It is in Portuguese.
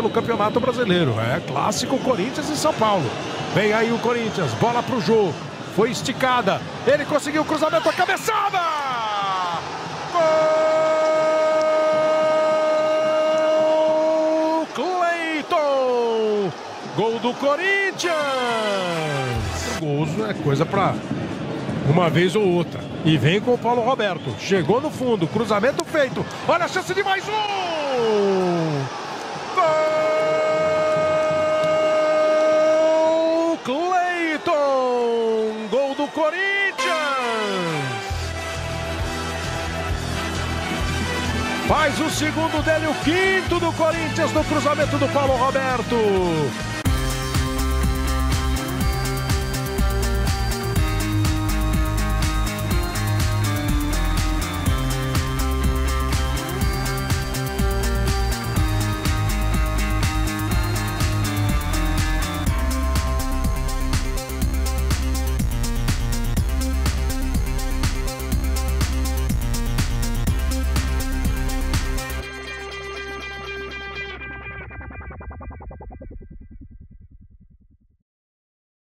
pelo Campeonato Brasileiro. É clássico Corinthians e São Paulo. Vem aí o Corinthians, bola pro Jô. Foi esticada, ele conseguiu o cruzamento, a cabeçada! Gol! Cleiton! Gol do Corinthians! Gols é coisa pra uma vez ou outra. E vem com o Paulo Roberto. Chegou no fundo, cruzamento feito. Olha a chance de mais um! Gol! Cleiton! Gol do Corinthians! Faz o segundo dele, o quinto do Corinthians no cruzamento do Paulo Roberto.